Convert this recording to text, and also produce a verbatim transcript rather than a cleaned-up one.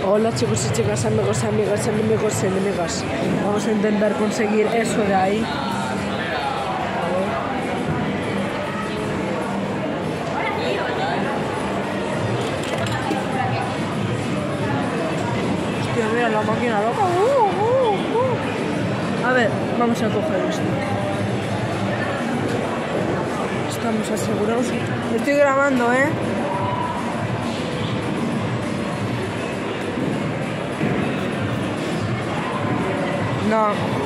Hola chicos y chicas, amigos, amigas, enemigos, enemigas. Vamos a intentar conseguir eso de ahí. Hostia, mira la máquina loca. Uh, uh, uh. A ver, vamos a coger esto. Estamos asegurados. Estoy grabando, ¿eh? No.